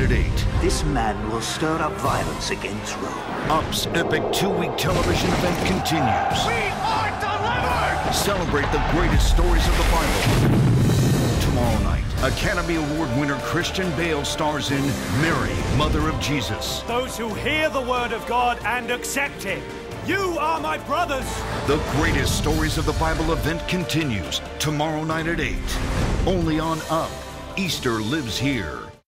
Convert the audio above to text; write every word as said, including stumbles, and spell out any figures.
at eight. This man will stir up violence against Rome. Up's epic two-week television event continues. We are delivered! Celebrate the greatest stories of the Bible. Tomorrow night, Academy Award winner Christian Bale stars in Mary, Mother of Jesus. Those who hear the word of God and accept it. You are my brothers. The greatest stories of the Bible event continues tomorrow night at eight. Only on Up. Easter lives here.